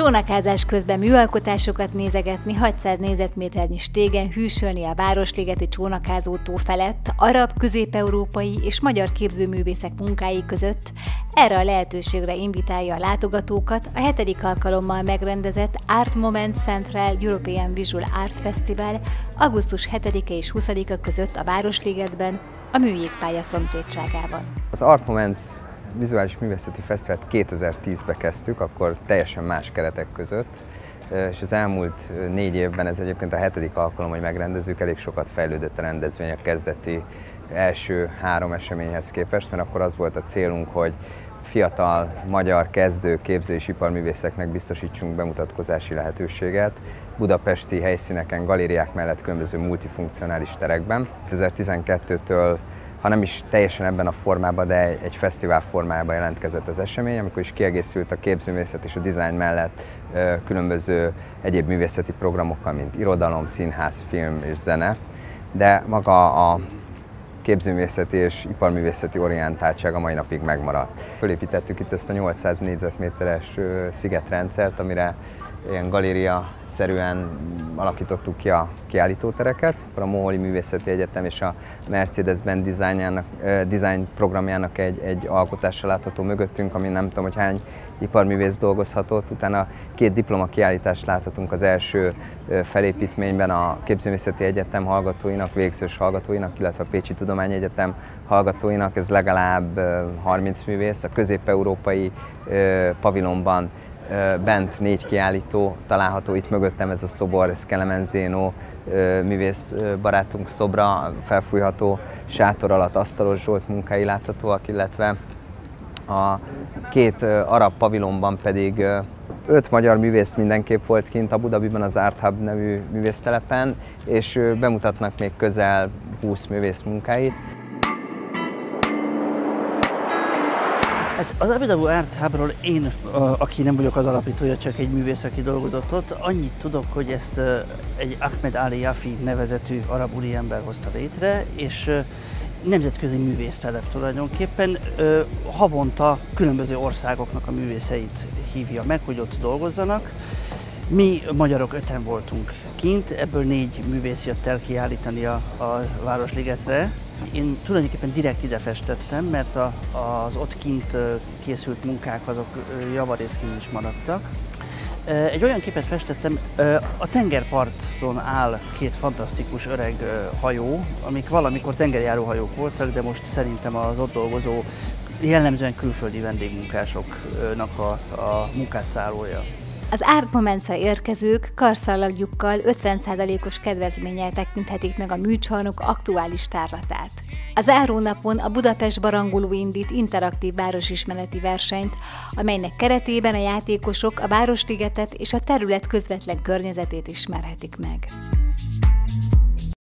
Csónakázás közben műalkotásokat nézegetni, 600 négyzetméternyi stégen hűsölni a Városligeti csónakázótó felett, arab, közép-európai és magyar képzőművészek munkái között erre a lehetőségre invitálja a látogatókat a 7. alkalommal megrendezett Art Moment Central European Visual Art Festival augusztus 7-e és 20-a között a Városligetben, a Műjégpálya szomszédságában. Az Art Moments Vizuális Művészeti Fesztivált 2010-ben kezdtük, akkor teljesen más keretek között, és az elmúlt 4 évben ez egyébként a 7. alkalom, hogy megrendezzük, elég sokat fejlődött a rendezvény a kezdeti első 3 eseményhez képest, mert akkor az volt a célunk, hogy fiatal magyar kezdő képző- és iparművészeknek biztosítsunk bemutatkozási lehetőséget budapesti helyszíneken, galériák mellett különböző multifunkcionális terekben. 2012-től, ha nem is teljesen ebben a formában, de egy fesztivál formájában jelentkezett az esemény, amikor is kiegészült a képzőművészet és a dizájn mellett különböző egyéb művészeti programokkal, mint irodalom, színház, film és zene, de maga a képzőművészeti és iparművészeti orientáltság a mai napig megmaradt. Fölépítettük itt ezt a 800 négyzetméteres szigetrendszert, amire ilyen galéria-szerűen alakítottuk ki a kiállítótereket. Akkor a Moholi Művészeti Egyetem és a Mercedes-Benz design programjának egy alkotása látható mögöttünk, ami nem tudom, hogy hány iparművész dolgozhatott. Utána 2 diplomakiállítást láthatunk az első felépítményben a Képzőművészeti Egyetem hallgatóinak, végzős hallgatóinak, illetve a Pécsi Tudományegyetem hallgatóinak. Ez legalább 30 művész. A közép-európai pavilonban bent 4 kiállító található, itt mögöttem ez a szobor, ez Kelemen Zénó művész barátunk szobra, felfújható sátor alatt Asztalos Zsolt munkái láthatóak, illetve a 2 arab pavilonban pedig 5 magyar művész mindenképp volt kint a Budabiban, az Art Hub nevű művésztelepen, és bemutatnak még közel 20 művész munkáit. Hát az Abu Dhabi Art Hubról én, aki nem vagyok az alapítója, csak egy művész, aki dolgozott ott, annyit tudok, hogy ezt egy Ahmed Ali Yafi nevezetű arab úriember hozta létre, és nemzetközi művésztelep tulajdonképpen. Havonta különböző országoknak a művészeit hívja meg, hogy ott dolgozzanak. Mi magyarok 5-en voltunk kint, ebből 4 művész jött el kiállítani a Városligetre. Én tulajdonképpen direkt ide festettem, mert az ott kint készült munkák azok javarészt kint is maradtak. Egy olyan képet festettem, a tengerparton áll 2 fantasztikus öreg hajó, amik valamikor tengerjáróhajók voltak, de most szerintem az ott dolgozó, jellemzően külföldi vendégmunkásoknak a munkásszállója. Az Art Moments-re érkezők karszalagjukkal 50%-os kedvezménnyel tekinthetik meg a műcsarnok aktuális tárlatát. A zárónapon a Budapest Barangoló indít interaktív városismereti versenyt, amelynek keretében a játékosok a Városligetet és a terület közvetlen környezetét ismerhetik meg.